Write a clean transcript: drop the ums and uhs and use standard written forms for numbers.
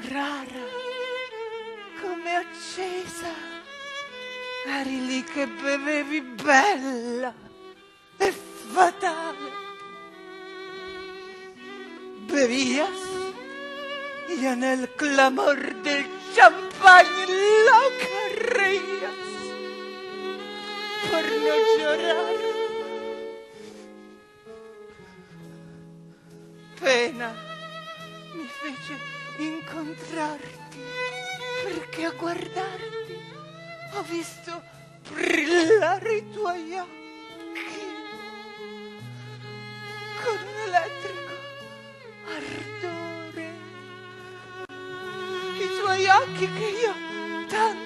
rara, come accesa. Eri lì che bevevi bella e fatale. Bevías y en el clamor del champán loca reías por no llorar. Pena mi fece incontrarti, perché a guardarti ho visto brillare i tuoi occhi con un elettrico ardore, i tuoi occhi che io tanto